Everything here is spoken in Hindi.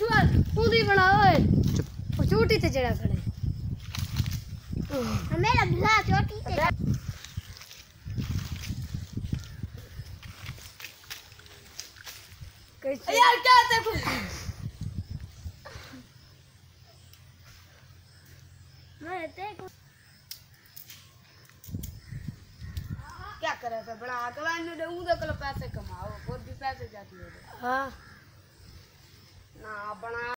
छुआ पूरी बना ओए वो चोटी ते चढ़ा खड़े हमें लगा चोटी ते कैसे यार क्या देखो मैं देखो क्या करे तो बड़ा अगला ने उधर कल पैसे कमाओ बहुत भी पैसे जाती है हां ना बना